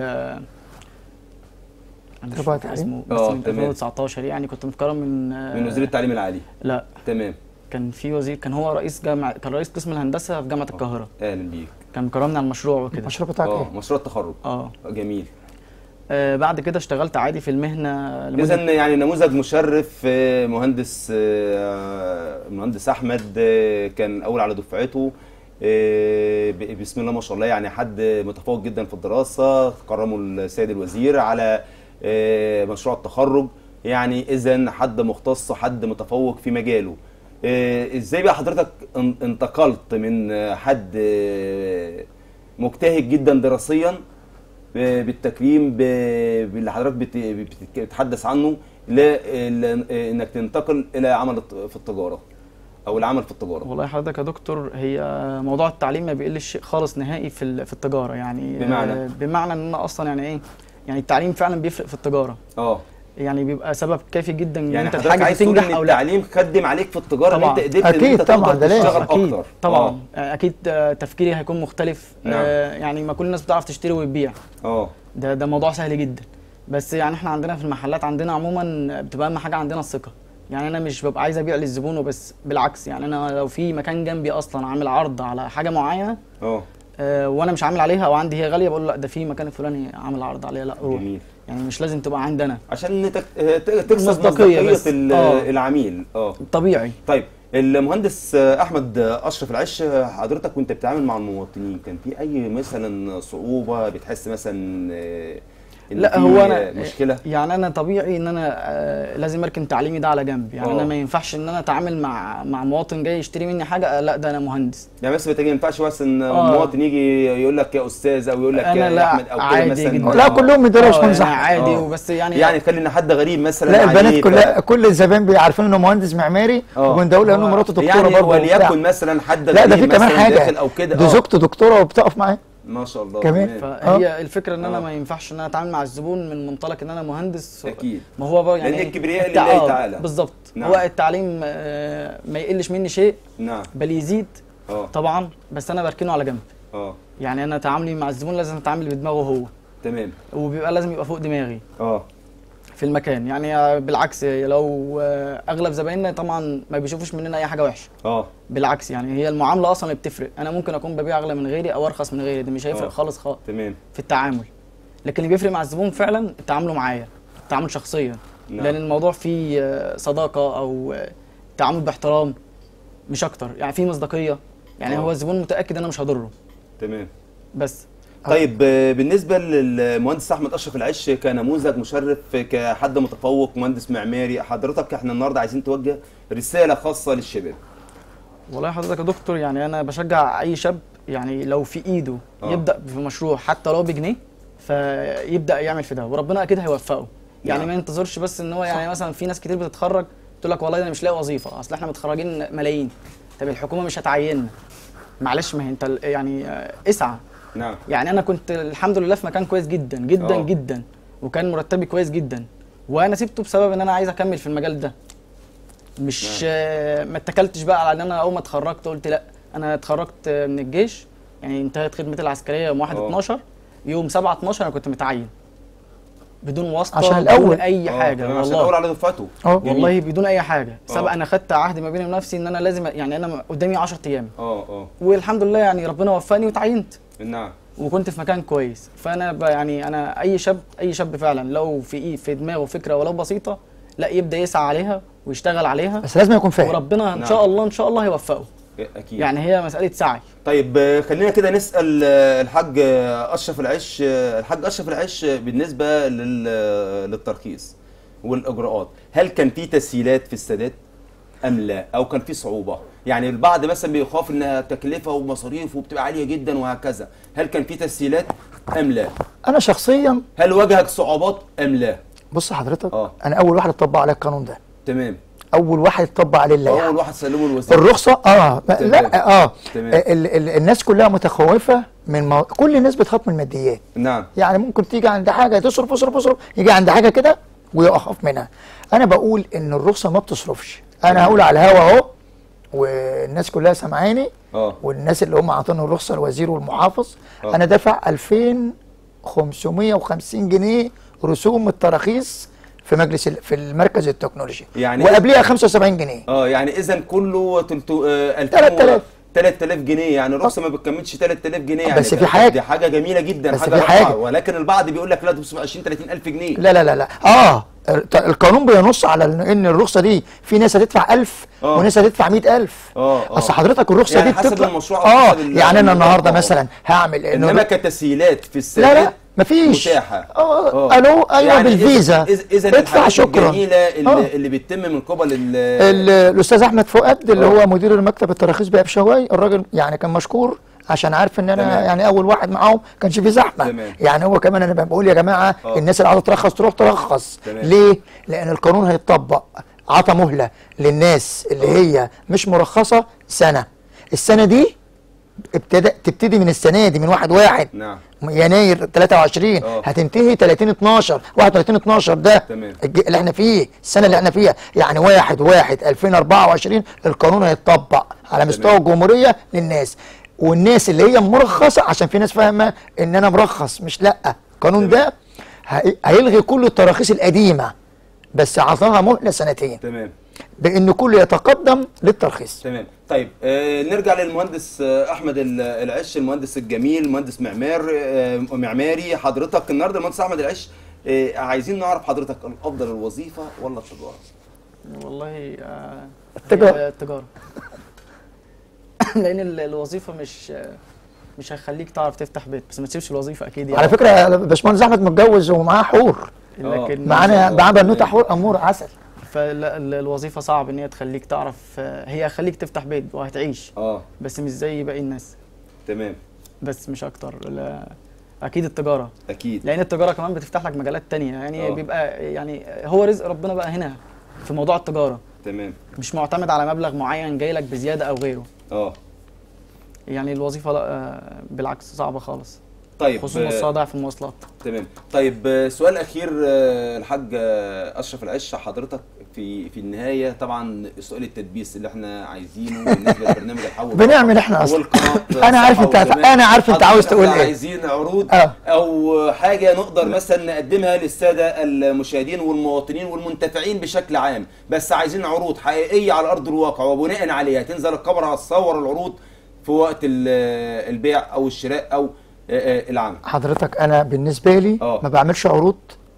أنا مش تبع فاكر التعليم؟ اسمه، بس آه، من تمام. ألفين وتسعتاشر يعني كنت متكرم من آه من وزير التعليم العالي. لا، تمام. كان في وزير، كان هو رئيس جامعه، كان رئيس قسم الهندسه في جامعه القاهره، أهلا بيك. كان مكرمني على المشروع وكده. المشروع بتاعك اه ايه؟ مشروع التخرج. اه جميل. آه، بعد كده اشتغلت عادي في المهنه لمدة- إذا يعني نموذج مشرف. آه، مهندس آه، مهندس أحمد آه، كان أول على دفعته. آه، ب- بسم الله ما شاء الله، يعني حد متفوق جدا في الدراسة. كرمه السيد الوزير على آه، مشروع التخرج. يعني إذا حد مختص، حد متفوق في مجاله. آه، إزاي بقى حضرتك ان- انتقلت من آه، حد آه، مجتهد جدا دراسيا ب- بالتكريم ب- باللي حضرتك بت- بت- بتتحدث عنه، لانك تنتقل الى عمل الت- في التجاره او العمل في التجاره؟ والله حضرتك يا دكتور، هي موضوع التعليم ما بيقلش شيء خالص نهائي في ال- في التجاره يعني. بمعنى؟ آه، بمعنى ان انا اصلا يعني ايه، يعني التعليم فعلا بيفرق في التجاره، اه يعني بيبقى سبب كافي جدا ان يعني انت حضرتك الحاجه عايز تقول تنجح ان او لا. التعليم خدم عليك في التجاره، ان طبعاً. انت قدرت ان أكيد انت طبعاً، تقدر ده لازم. تشتغل اكيد اكتر. طبعا. اه, آه، اكيد آه، تفكيري هيكون مختلف. نعم. آه، يعني ما كل الناس بتعرف تشتري وتبيع، آه. ده ده موضوع سهل جدا. بس يعني احنا عندنا في المحلات عندنا عموما بتبقى اهم حاجه عندنا الثقه. يعني انا مش ببقى عايز ابيع للزبون وبس، بالعكس. يعني انا لو في مكان جنبي اصلا عامل عرض على حاجه معينه، اه آه، وانا مش عامل عليها او عندي هي غاليه، بقول له لا ده في مكان الفلاني عامل عرض عليها، لا روح. جميل. يعني مش لازم تبقى عندنا، عشان تك- ت- تكسب مصداقية مصداقيه بس. ال- آه. العميل. اه طبيعي. طيب، المهندس احمد اشرف العش، حضرتك وانت بتتعامل مع المواطنين كان في اي مثلا صعوبه بتحس مثلا آه، ان لا في هو انا مشكله؟ يعني انا طبيعي ان انا آه، لازم اركن تعليمي ده على جنب. يعني آه. انا ما ينفعش ان انا اتعامل مع مع مواطن جاي يشتري مني حاجه، آه، لا ده انا مهندس. يعني مثلا ما ينفعش مثلا آه. مواطن يجي يقول لك يا استاذ، او يقول لك أنا يا لا، احمد، او كده عادي مثلا. جدا. لا كلهم آه، يدرسوا يعني صح. عادي آه. وبس يعني. يعني تخلي ان حد غريب مثلا لا البنات عليه، كلها، كل الزبائن بيعرفين انه مهندس معماري، آه. وبندول انه هو- مراته دكتوره يعني برضه وبتاع. وليكن مثلا حد لا ده غريب في كمان مثلاً حاجه، داخل او كده. دي آه. زوجته دكتوره وبتقف معاه. ما شاء الله. كمان. تمام. فهي الفكره ان انا آه. ما ينفعش ان انا اتعامل مع الزبون من منطلق ان انا مهندس. اكيد. ما هو بقى يعني لأن إيه؟ الكبرياء التع- لله آه، تعالى. بالظبط. نعم. هو التعليم آه، ما يقلش مني شيء، نعم. بل يزيد اه طبعا، بس انا بركنه على جنب. اه يعني انا تعاملي مع الزبون لازم اتعامل بدماغه هو، تمام. وبيبقى لازم يبقى فوق دماغي اه في المكان. يعني بالعكس، لو آه، اغلب زبايننا طبعا ما بيشوفوش مننا اي حاجه وحشه، اه بالعكس. يعني هي المعامله اصلا اللي بتفرق. انا ممكن اكون ببيع اغلى من غيري او ارخص من غيري، ده مش هيفرق آه. خالص خالص تمام. في التعامل. لكن اللي بيفرق مع الزبون فعلا تعامله معايا، تعامل شخصيا. نعم. لان الموضوع فيه آه، صداقه او آه، تعامل باحترام، مش اكتر. يعني فيه مصداقيه. يعني آه. هو الزبون متاكد ان انا مش هضره تمام. بس. طيب، آه، بالنسبه للمهندس احمد اشرف العش كنموذج مشرف، كحد متفوق مهندس معماري، حضرتك احنا النهارده عايزين توجه رساله خاصه للشباب. والله حضرتك يا دكتور، يعني انا بشجع اي شاب، يعني لو في ايده آه. يبدا في مشروع حتى لو بجنيه، فيبدا يعمل في ده، وربنا اكيد هيوفقه. يعني نعم. ما ينتظرش بس ان هو، يعني مثلا في ناس كتير بتتخرج تقول لك والله انا مش لاقي وظيفه، اصل احنا متخرجين ملايين، طب الحكومه مش هتعيننا. معلش، ما هي انت ال- يعني آه، اسعى. نعم. يعني انا كنت الحمد لله في مكان كويس جدا جدا آه. جدا، وكان مرتبي كويس جدا، وانا سبته بسبب ان انا عايز اكمل في المجال ده. مش آه، ما اتكلتش بقى على ان انا اول ما اتخرجت قلت لا. انا اتخرجت آه، من الجيش، يعني انتهت خدمتي العسكريه يوم واحد آه. اتناشر، يوم سبعة اتناشر انا كنت متعين بدون واسطه، عشان بدون الأول. اي آه، حاجه. تمام، عشان الاول والله على دفعته. اه جميل. والله بدون اي حاجه. آه. سبق انا خدت عهد ما بيني ونفسي ان انا لازم، يعني انا قدامي عشرة ايام، اه اه والحمد لله يعني ربنا وفقني وتعينت، نعم. وكنت في مكان كويس. فانا ب- يعني انا اي شاب اي شاب فعلا لو في إيه في دماغه فكره ولو بسيطه، لا يبدا يسعى عليها ويشتغل عليها، بس لازم يكون فاهم. وربنا ان نعم. شاء الله ان شاء الله هيوفقه. اكيد. يعني هي مساله سعي. طيب، آه، خلينا كده نسال آه، الحاج آه، اشرف العش. آه، الحاج اشرف العش، آه، بالنسبه لل- آه، للترخيص والاجراءات، هل كان في تسهيلات في السداد ام لا، او كان في صعوبه؟ يعني البعض مثلا بيخاف انها تكلفه ومصاريف وبتبقى عاليه جدا وهكذا، هل كان في تسهيلات؟ ام لا؟ انا شخصيا هل واجهك صعوبات ام لا؟ بص حضرتك، اه انا اول واحد اتطبق عليه القانون ده، تمام. اول واحد اتطبق عليه اللائحه، اول واحد سلمه الوزير الرخصه. اه تمام. لا اه تمام. ال ال الناس كلها متخوفه من مو... كل الناس بتخاف من الماديات. نعم. يعني ممكن تيجي عند حاجه تصرف تصرف تصرف، يجي عند حاجه كده ويخاف منها. انا بقول ان الرخصه ما بتصرفش. انا هقول على الهوا اهو والناس كلها سامعاني، اه والناس اللي هم عاطين الرخصه الوزير والمحافظ. آه. انا دافع ألفين وخمسمائة وخمسين جنيه رسوم التراخيص في مجلس ال- في المركز التكنولوجي، يعني وقبليها خمسة وسبعين جنيه. اه يعني اذا كله تلتو- آه، تلات آلاف. تلات آلاف جنيه، يعني الرخصه ما بتكملش تلات آلاف جنيه يعني. بس في ده- حاجة. دي حاجه جميله جدا، بس حاجه في رائعة. حاجة. ولكن البعض بيقول لك لا ده بتبقى عشرين تلاتين الف جنيه. لا لا لا لا اه الت- القانون بينص على ان إن الرخصه دي في ناس هتدفع ألف آه. وناس هتدفع مئة ألف. اه اه اصل حضرتك الرخصه يعني دي حسب بتطلع المشروع أو اه حسب ال- يعني انا النهارده آه. مثلا هعمل انما كتسهيلات في لا السداد لا مفيش متاحه. اه الو ايوه يعني بالفيزا اذا اذا ادفع الحاجات شكرا. الجميله اللي, آه. اللي بيتم من قبل ال- ال- الاستاذ احمد فؤاد اللي آه. هو مدير المكتب التراخيص بأبشواي، الراجل يعني كان مشكور عشان عارف ان انا تمام. يعني اول واحد معاهم كانش في زحمه. تمام. يعني هو كمان انا بقول يا جماعه آه. الناس اللي عايزه ترخص تروح ترخص. تمام. ليه؟ لان القانون هيتطبق، عطى مهله للناس اللي هي مش مرخصه سنه. السنه دي ابتدى تبتدي من السنه دي من واحد واحد نعم يناير تلاتة وعشرين آه. هتنتهي تلاتين اتناشر واحد وتلاتين اتناشر ده تمام. الج- اللي احنا فيه السنه اللي احنا فيها، يعني واحد واحد ألفين وأربعة وعشرين القانون هيتطبق على مستوى الجمهوريه للناس. والناس اللي هي مرخصه، عشان في ناس فاهمه ان انا مرخص، مش لا القانون ده هي- هيلغي كل التراخيص القديمه بس عطاها مهله سنتين تمام بان كله يتقدم للترخيص. تمام. طيب آه نرجع للمهندس آه احمد ال- العش، المهندس الجميل، مهندس معمار آه معماري. حضرتك النهارده المهندس احمد العش، آه عايزين نعرف حضرتك الافضل الوظيفه ولا التجاره؟ والله آه التجارة. هي التجاره لان ال- الوظيفه مش مش هيخليك تعرف تفتح بيت، بس ما تسيبش الوظيفه اكيد يعني. على فكره يا باشمهندس احمد متجوز ومعاه حور، لكن معانا معاه بنوته حور امور عسل. فالوظيفه صعب ان هي تخليك تعرف، آه، هي هتخليك تفتح بيت وهتعيش، اه بس مش زي باقي الناس، تمام بس مش اكتر. لا اكيد التجاره، اكيد. لان التجاره كمان بتفتح لك مجالات تانية يعني. آه. بيبقى يعني هو رزق ربنا بقى هنا في موضوع التجاره، تمام مش معتمد على مبلغ معين جاي لك بزياده او غيره. اه يعني الوظيفه لا آه، بالعكس صعبه خالص، طيب خصوصا آه، الصداع في المواصلات. تمام. طيب آه، سؤال اخير آه، الحاج آه، اشرف العش، حضرتك في في النهايه طبعا سؤال التدبيس اللي احنا عايزينه بالنسبه لبرنامج الحول بنعمل احنا اصلا والقناه انا عارف انت صحة وجمال. انا عارف انت عاوز حضرتك تقول ايه. عايزين عروض آه. او حاجه نقدر مثلا نقدمها للساده المشاهدين والمواطنين والمنتفعين بشكل عام، بس عايزين عروض حقيقيه على ارض الواقع، وبناء عليها تنزل الكاميرا هتصور العروض في وقت ال- البيع او الشراء او آه، آه، العمل. حضرتك انا بالنسبه لي آه. ما بعملش عروض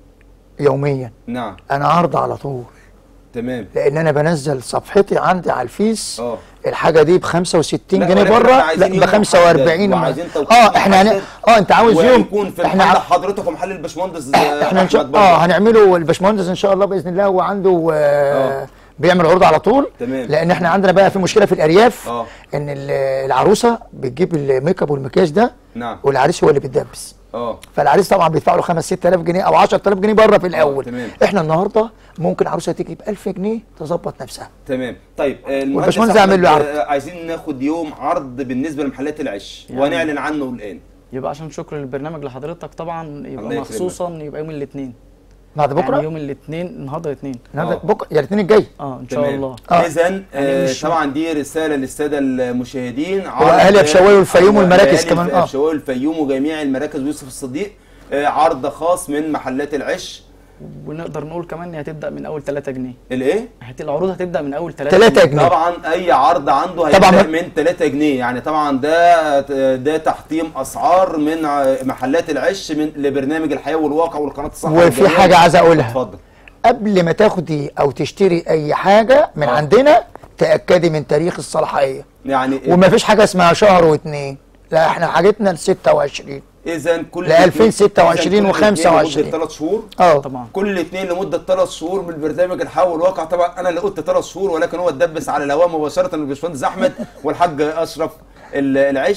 يوميا، نعم انا عرض على طول، تمام لان انا بنزل صفحتي عندي على الفيس اه الحاجه دي ب خمسة وستين لا، جنيه ولكن بره، إحنا عايزين لا يوم ب خمسة وأربعين محدد وعايزين توقيت اه احنا هن... محدد، اه انت عاوز يوم ويكون في احنا محل ع- حضرتك ومحل الباشمهندس احنا ان شاء أحمد اه برضه. هنعمله الباشمهندس ان شاء الله باذن الله، هو عنده آه آه. بيعمل عروض على طول. تمام. لان احنا عندنا بقى في مشكله في الارياف اه ان ال- العروسه بتجيب الميك اب والمكياج ده نعم والعريس هو اللي بيتدبس، اه فالعريس طبعا بيدفع له خمسة ستة آلاف جنيه او عشرة آلاف جنيه بره في الاول. تمام. احنا النهارده ممكن عروسه تيجي ب ألف جنيه تظبط نفسها. تمام. طيب آه، المهندس والباشمهندس أحمد، يعمل له عرض. آه، عايزين ناخد يوم عرض بالنسبه لمحلات العش يعني. ونعلن عنه الان. يبقى عشان شكر البرنامج لحضرتك طبعا، الله يبقى يكرمك. مخصوصا يبقى يوم الاثنين، بعد بكره يعني يوم الاثنين، النهارده الاثنين النهارده آه. بكره يا الاثنين الجاي. اه ان شاء تمام. الله. آه. اذا يعني آه مش- طبعا دي رساله للساده المشاهدين، عرض وأهالي أبشواوي والفيوم آه، والمراكز وأهالي كمان، آه. أبشواوي والفيوم وجميع المراكز ويوسف الصديق، آه، عرض خاص من محلات العش. ونقدر نقول كمان ان هي هتبدا من اول ثلاثة جنيه، الايه؟ هت- العروض هتبدا من اول ثلاثة ثلاثة جنيه طبعا اي عرض عنده طبعاً هيبدا من- من ثلاثة جنيه، يعني طبعا ده ده تحطيم اسعار من ع- محلات العش من لبرنامج الحياه والواقع والقناه الصحه وفي والجمال. حاجه عايز اقولها، اتفضل. قبل ما تاخدي او تشتري اي حاجه من آه. عندنا تاكدي من تاريخ الصلاحيه، يعني وما فيش حاجه اسمها شهر واثنين، لا احنا حاجتنا ل ستة وعشرين اذا كل ل ألفين وستة وعشرين إذن كل اتنين و25. لمده ثلاث شهور. اه طبعا. كل اثنين لمده ثلاث شهور من برنامج الحياه والواقع. طبعا انا اللي قلت ثلاث شهور، ولكن هو اتدبس على الهواء مباشره الباشمهندس احمد والحاج اشرف ال- العش.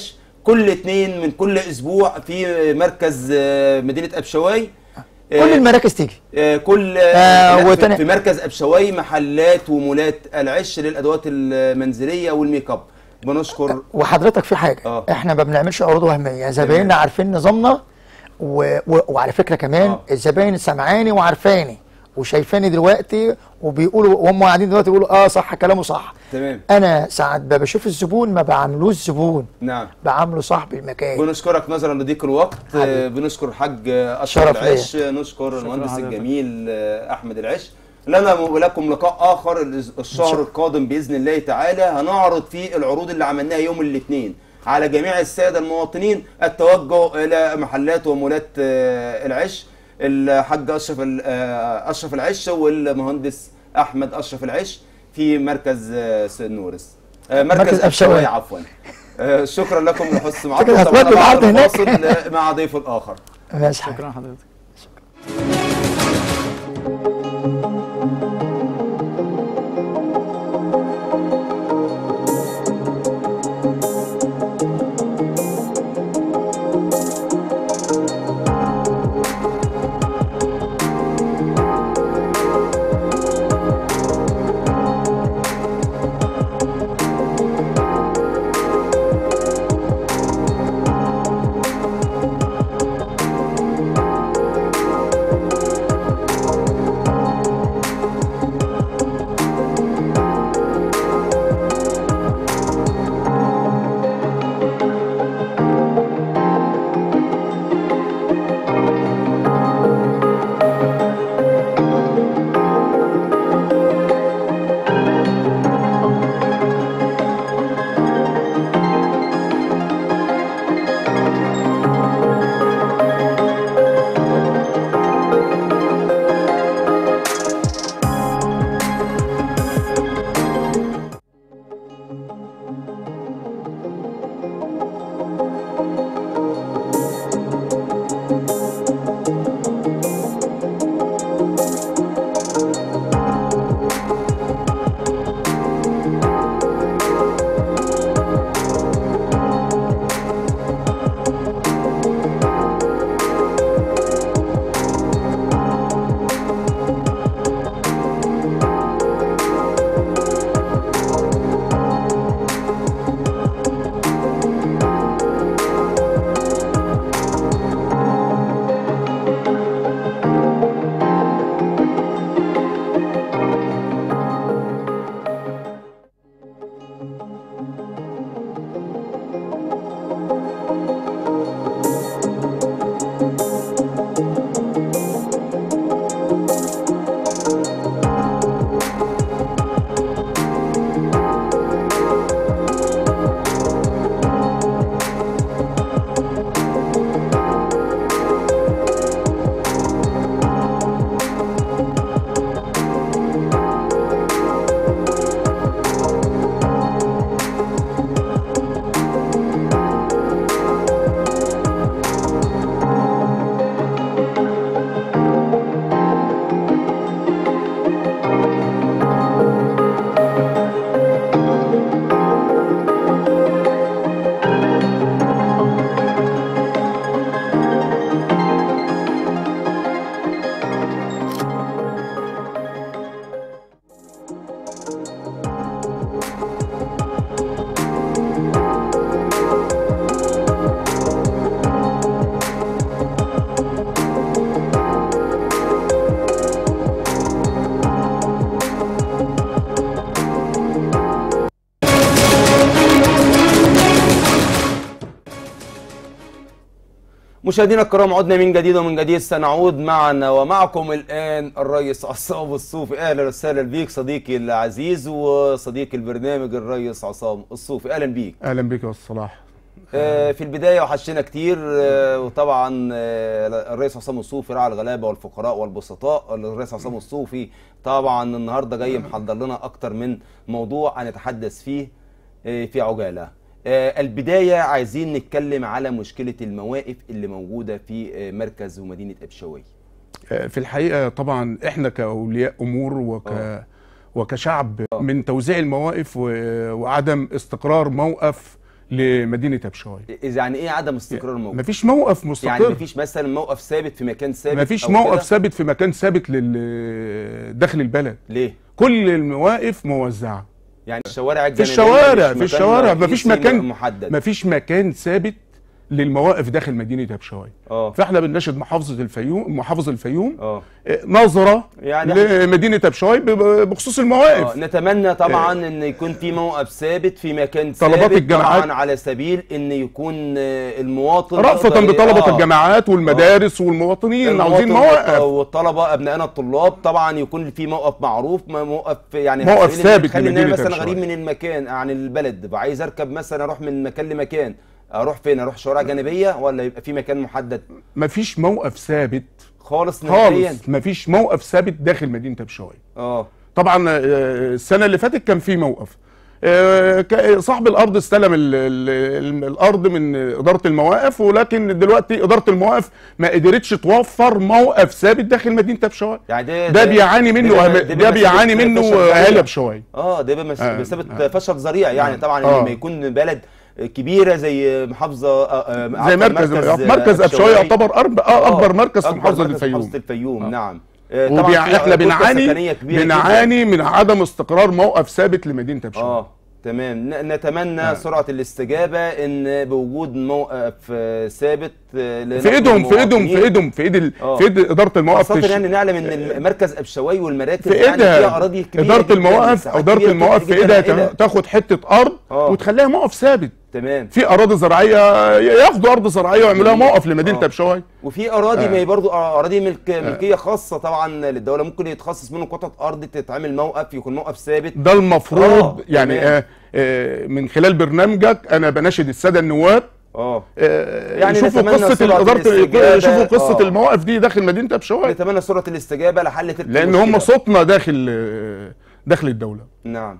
كل اثنين من كل اسبوع في مركز آه، مدينه ابشواي. كل المراكز تيجي. آه، كل آه في, في مركز ابشواي محلات ومولات العش للادوات المنزليه والميك اب. بنشكر. وحضرتك في حاجه آه. احنا ما بنعملش عروض وهميه، زبايننا عارفين نظامنا و... و... وعلى فكره كمان آه. الزباين سمعاني وعارفاني وشايفاني دلوقتي وبيقولوا وهم قاعدين دلوقتي بيقولوا اه صح كلامه صح. تمام. انا ساعات بشوف الزبون ما بعاملوش زبون، نعم، بعامله صاحب المكان. بنشكرك نظرا لضيق الوقت. آه، بنشكر الحاج اشرف شرف العش، نشكر المهندس الجميل آه، احمد العش. لنا ولكم لقاء اخر الشهر القادم باذن الله تعالى، هنعرض فيه العروض اللي عملناها يوم الاثنين على جميع الساده المواطنين التوجه الى محلات ومولات آه، العش. الحاج اشرف آه، اشرف العش والمهندس احمد اشرف العش في مركز آه، سنورس، آه، مركز, مركز ابشواي عفوا. آه، شكرا لكم لحسن سماعتكم. طبعا بعد الفاصل مع ضيف الاخر. شكرا حضرتك. مشاهدينا الكرام، عدنا من جديد ومن جديد سنعود معنا ومعكم الآن الرئيس عصام الصوفي. أهلا وسهلا بيك صديقي العزيز وصديق البرنامج الرئيس عصام الصوفي، أهلا بيك. أهلا بيك يا أستاذ صلاح. آه في البداية وحشنا كتير، آه وطبعا آه الرئيس عصام الصوفي راعي الغلابة والفقراء والبسطاء. الرئيس عصام الصوفي طبعا النهارده جاي محضر لنا أكتر من موضوع هنتحدث فيه آه في عجالة. آه البداية عايزين نتكلم على مشكلة المواقف اللي موجودة في آه مركز ومدينة أبشواي. في الحقيقة طبعا احنا كأولياء أمور وك وكشعب من توزيع المواقف وعدم استقرار موقف لمدينه ابشواي. إذا يعني ايه عدم استقرار الموقف؟ مفيش موقف مستقر، يعني مفيش مثلا موقف ثابت في مكان ثابت؟ مفيش أو موقف كده؟ ثابت في مكان ثابت لل داخل البلد. ليه؟ كل المواقف موزعه يعني الشوارع في الجانبية الشوارع مش في مكان الشوارع مفيش رئيسي مكان محدد. مفيش مكان ثابت للمواقف داخل مدينه ابشواي. اه فاحنا بنناشد محافظه الفيوم محافظ الفيوم اه نظره يعني لمدينه ابشواي بخصوص المواقف. آه. نتمنى طبعا ان يكون في موقف ثابت في مكان ثابت، طلبات الجامعات طبعا على سبيل ان يكون آه، المواطن رأفة يقدر- بطلبة آه. الجامعات والمدارس والمواطنين عاوزين المواطن مواقف. والطلبه ابنائنا الطلاب طبعا يكون في موقف معروف، ما موقف يعني موقف هتخليني- ثابت تخلي ان انا لمدينة مثلا أبشواي. غريب من المكان عن البلد، ببقى عايز اركب مثلا اروح من مكان لمكان، اروح فين؟ اروح شوارع جانبيه ولا يبقى في مكان محدد مفيش موقف ثابت خالص نهائيا؟ خالص، مفيش موقف ثابت داخل مدينة ابشواي. اه طبعا آه، السنة اللي فاتت كان في موقف، آه، ك- صاحب الارض استلم ال ال ال الارض من اداره المواقف، ولكن دلوقتي اداره المواقف ما قدرتش توفر موقف ثابت داخل مدينه ابشواي. يعني ده ده بيعاني منه ده- أهم- ده ده بمثابة بيعاني منه فشل ذريع. اهالي ابشواي. اه ده بمس- آه، بمثابه آه. فشل ذريع يعني. آه. طبعا آه. لما يكون بلد كبيره زي محافظه آه، آه، زي عفواً مركز مركز مركز ابشواي يعتبر أرب- آه، اكبر مركز في أكبر محافظه مركز في الفيوم. محافظه الفيوم آه. نعم. آه، طبعاً وبيع... في احنا كتلة بنعاني سكنية كبيرة جداً. بنعاني من عدم استقرار موقف ثابت لمدينه ابشواي. اه تمام. ن- نتمنى آه. سرعه الاستجابه ان بوجود موقف آه، ثابت آه، في ايدهم في ايدهم في للمواطنين. ايدهم في ايد ال... آه. في ايد اداره المواقف خاصة تش- يعني نعلم ان مركز ابشواي والمراكز في يعني ايدها فيها اراضي كبيره اداره جداً، المواقف مساحات اداره كبيرة المواقف في جداً ايدها هائلة. تا- تاخد حته ارض آه. وتخليها موقف ثابت. تمام. في اراضي زراعيه ياخدوا ارض زراعيه ويعملوها جميل. موقف لمدينه آه. ابشواي. وفي اراضي آه. ما هي برضو اراضي ملك ملكيه خاصه طبعا للدوله، ممكن يتخصص منه قطعه ارض تتعمل موقف، يكون موقف ثابت. ده المفروض آه، يعني تمام. آه آه من خلال برنامجك انا بناشد الساده النواب اه آه يعني يشوفوا نتمنى قصه سرعة الاداره الاستجابة. يشوفوا قصه آه. المواقف دي داخل مدينه ابشواي، نتمنى سرعه الاستجابه لحل تلك لان المشكلة. هم صوتنا داخل آه، داخل الدوله. نعم.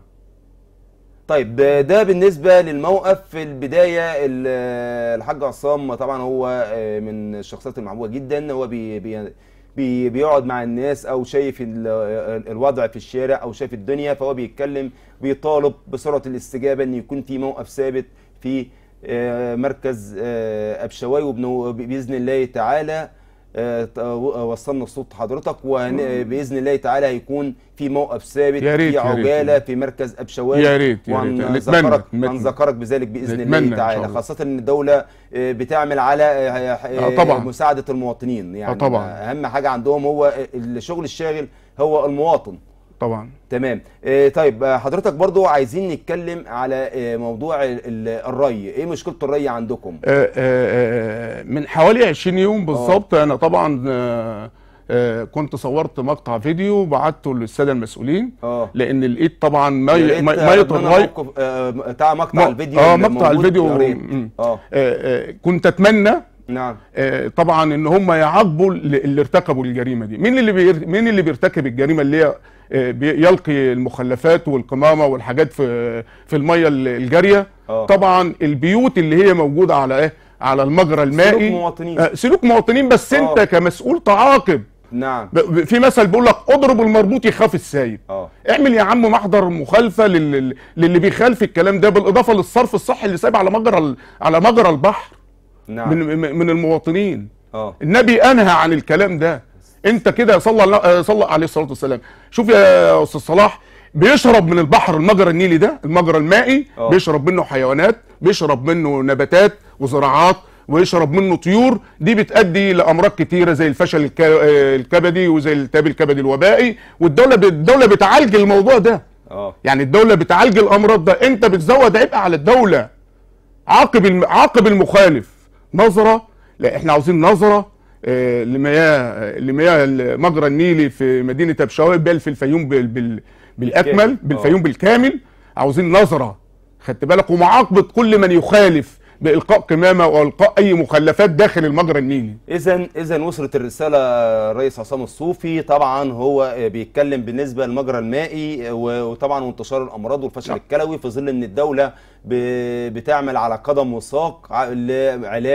طيب ده- ده بالنسبه للموقف. في البدايه ال- الحاج عصام طبعا هو آه، من الشخصيات المحبوبه جدا، هو بي بي بي بيقعد مع الناس او شايف ال- الوضع في الشارع او شايف الدنيا، فهو بيتكلم بيطالب بسرعه الاستجابه ان يكون في موقف ثابت في آه، مركز آه، ابشواي، وباذن الله تعالى آه، ت- وصلنا صوت حضرتك، وباذن الله تعالى هيكون في موقف ثابت يا ريت، في يا ريت. عجاله في مركز ابشواي. يا ريت يا ريت. وهنذكرك نتمنى- هنذكرك بذلك باذن نتمنى الله إن تعالى، شاء الله. خاصه ان الدوله آه، بتعمل على آه، آه، آه، طبعاً. مساعده المواطنين يعني. آه، طبعاً. اهم حاجه عندهم هو الشغل الشاغل هو المواطن. طبعا. تمام. آه، طيب آه، حضرتك برضو عايزين نتكلم على آه، موضوع ال- ال- الري. ايه مشكله الري عندكم؟ آه، آه، آه، من حوالي عشرين يوم بالظبط انا طبعا آه، آه، كنت صورت مقطع فيديو وبعته للساده المسؤولين، اه لان لقيت طبعا يا مي ريت مي- آه، ميه ربنا الري. موقف آه، بتاع مقطع م- الفيديو اه اللي مقطع موجود، الفيديو يا ريت. مم. اه آه، آه، كنت اتمنى نعم. آه، طبعا ان هم يعاقبوا اللي ارتكبوا الجريمه دي. مين اللي بير... مين اللي بيرتكب الجريمه اللي هي آه، بي- يلقي المخلفات والقمامه والحاجات في في الميه الجاريه؟ آه. طبعا البيوت اللي هي موجوده على ايه، على المجرى المائي. سلوك مواطنين. آه، سلوك مواطنين، بس آه. انت كمسؤول تعاقب. نعم. ب- ب- في مثل بيقول لك اضرب المربوط يخاف السايب. اه اعمل يا عم محضر مخالفه لل... للي بيخالف الكلام ده، بالاضافه للصرف الصحي اللي سايب على مجرى ال... على مجرى البحر نعم. من من من المواطنين. اه النبي انهى عن الكلام ده. انت كده صلى الله صلى عليه الصلاه والسلام. شوف يا استاذ صلاح، بيشرب من البحر المجرى النيلي ده، المجرى المائي، أوه. بيشرب منه حيوانات، بيشرب منه نباتات وزراعات، ويشرب منه طيور. دي بتؤدي لامراض كتيره زي الفشل الك- الكبدي وزي الالتهاب الكبدي الوبائي، والدوله ب- الدوله بتعالج الموضوع ده. اه يعني الدوله بتعالج الامراض ده، انت بتزود عبء على الدوله. عاقب الم... عاقب المخالف. نظره، لا احنا عاوزين نظره آه، لمياه لمياه المجرى النيلي في مدينه ابشواي، بل في الفيوم بال... بال... بالاكمل، بالكامل. بالفيوم آه. بالكامل. عاوزين نظره، خدت بالك، ومعاقبه كل من يخالف بالقاء قمامه او القاء اي مخلفات داخل المجرى النيلي. اذا اذا وصلت الرساله الرئيس عصام الصوفي. طبعا هو بيتكلم بالنسبه للمجرى المائي وطبعا وانتشار الامراض والفشل نعم. الكلوي، في ظل ان الدوله ب- بتعمل على قدم وساق ع- لعلاج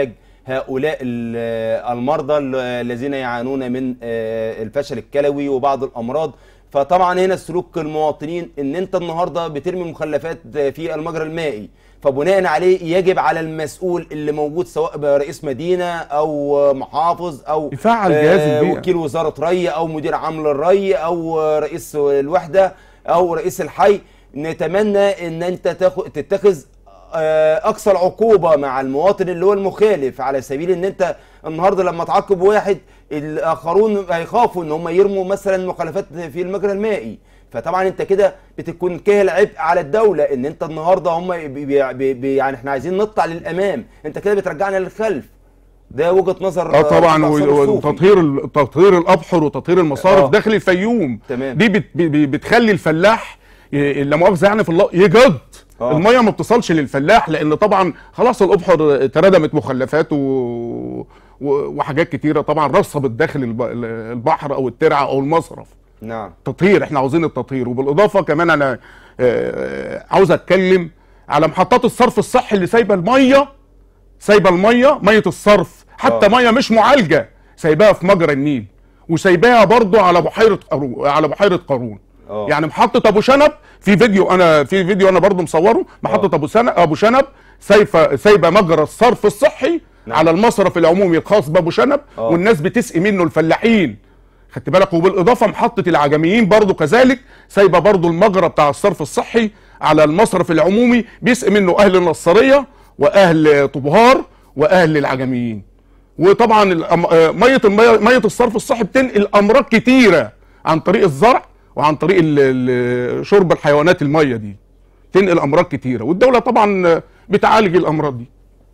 هؤلاء ال- المرضى ال- الذين يعانون من آه، الفشل الكلوي وبعض الامراض. فطبعا هنا سلوك المواطنين ان انت النهارده بترمي مخلفات في المجرى المائي، فبناء عليه يجب على المسؤول اللي موجود سواء رئيس مدينه او محافظ او يفعل جهاز آه، البيئة. وكيل وزاره ري او مدير عام الري او رئيس الوحده او رئيس الحي، نتمنى ان انت تاخد تتخذ آه، اقصى العقوبه مع المواطن اللي هو المخالف، على سبيل ان انت النهارده لما تعاقب واحد الاخرون هيخافوا ان هم يرموا مثلا مخلفات في المجرى المائي. فطبعا انت كده بتكون كاهل عبء على الدوله، ان انت النهارده هم بي بي بي يعني احنا عايزين نطلع للامام، انت كده بترجعنا للخلف. ده وجهه نظر اه طبعا، آه، و- وتطهير ال- تطهير الابحر وتطهير المصارف آه. داخل الفيوم. تمام. دي بت ب- ب- بتخلي الفلاح ي- لا مؤاخذه يعني في الله يجد. آه. الميه ما بتصلش للفلاح، لان طبعا خلاص الابحر تردمت مخلفات و... و... وحاجات كتيره طبعا رصبت داخل الب... البحر او الترعه او المصرف. نعم. تطهير، احنا عاوزين التطهير. وبالاضافه كمان انا آه، عاوز اتكلم على محطات الصرف الصحي اللي سايبه الميه، سايبه الميه ميه الصرف حتى آه. ميه مش معالجه، سايباها في مجرى النيل، وسايباها برضو على بحيره قارون، على بحيره قارون. آه. يعني محطه ابو شنب، في فيديو انا في فيديو انا برضو مصوره، محطه آه. ابو شنب ابو شنب سايبه سايبه مجرى الصرف الصحي نعم. على المصرف العمومي الخاص بابو شنب، آه. والناس بتسقي منه الفلاحين. خدت بالك؟ وبالاضافه محطه العجميين برضو كذلك سايبه برضو المجرى بتاع الصرف الصحي على المصرف العمومي، بيسقي منه اهل النصريه واهل طبهار واهل العجميين. وطبعا الأم- آه، ميه الميه ميه الصرف الصحي بتنقل امراض كتيره عن طريق الزرع وعن طريق ال- ال- شرب الحيوانات. الميه دي تنقل امراض كتيره، والدوله طبعا آه، بتعالج الامراض دي.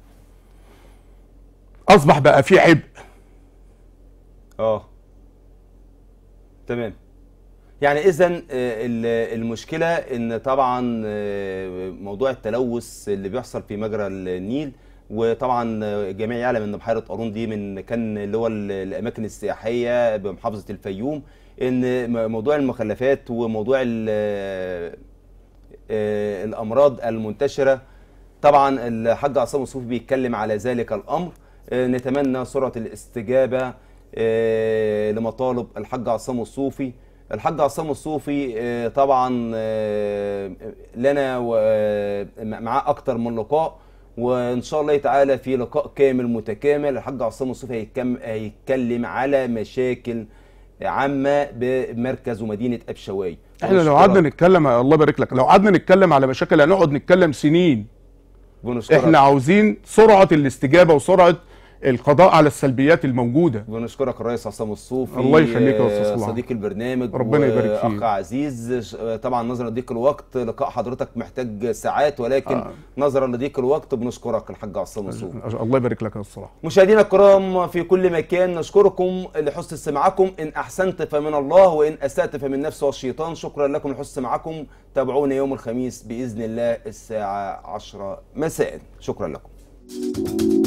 اصبح بقى في عبء. اه تمام. يعني اذا المشكله ان طبعا آه، موضوع التلوث اللي بيحصل في مجرى النيل، وطبعا آه، الجميع يعلم ان بحيره قارون دي من كان اللي هو ال- الاماكن السياحيه بمحافظه الفيوم، ان م- موضوع المخلفات وموضوع ال- آه، الامراض المنتشره. طبعا الحاج عصام الصوفي بيتكلم على ذلك الامر. آه، نتمنى سرعه الاستجابه آه، لمطالب الحاج عصام الصوفي. الحاج عصام الصوفي آه، طبعا آه، لنا و- آه، معاه اكتر من لقاء، وان شاء الله تعالى في لقاء كامل متكامل الحاج عصام الصوفي هيتكم- هيتكلم على مشاكل عامه بمركز ومدينه ابشواي. احنا لو قعدنا نتكلم، الله يبارك لك، لو قعدنا نتكلم على مشاكل هنقعد نتكلم سنين. بنشكرك. احنا عاوزين سرعه الاستجابه وسرعه القضاء على السلبيات الموجوده. بنشكرك الرئيس عصام الصوفي. الله يخليك يا أستاذ صلاح. صديق البرنامج ربنا يبارك فيك. اخ عزيز. ش- طبعا نظرا لضيق الوقت لقاء حضرتك محتاج ساعات، ولكن آه. نظرا لضيق الوقت بنشكرك الحاج عصام الصوفي. الله يبارك لك يا أستاذ صلاح. مشاهدينا الكرام في كل مكان، نشكركم لحسن استماعكم. ان احسنت فمن الله، وان اسأت فمن نفس والشيطان. شكرا لكم لحسن استماعكم. تابعونا يوم الخميس باذن الله الساعه عشرة مساء. شكرا لكم.